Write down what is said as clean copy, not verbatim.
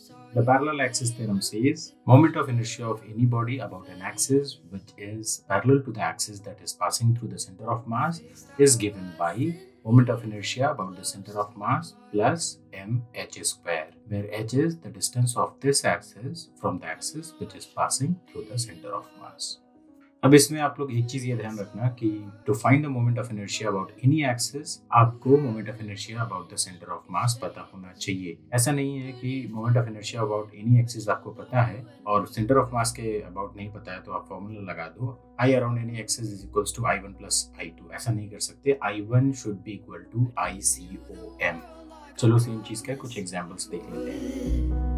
The parallel axis theorem says moment of inertia of any body about an axis which is parallel to the axis that is passing through the center of mass is given by moment of inertia about the center of mass plus mh square, where h is the distance of this axis from the axis which is passing through the center of mass. अब इसमें आप लोग एक चीज ये ध्यान रखना कि to find the moment of inertia about any axis आपको moment of inertia about the centre of mass पता होना चाहिए। ऐसा नहीं है कि moment of inertia about any axis आपको पता है और सेंटर ऑफ मास के अबाउट नहीं पता है तो आप फॉर्मूला लगा दो I around any axis is equals to I1 plus I2। ऐसा नहीं कर सकते। I1 should be equal to ICOM। चलो सेम चीज का कुछ एग्जाम्पल्स देख लेते हैं।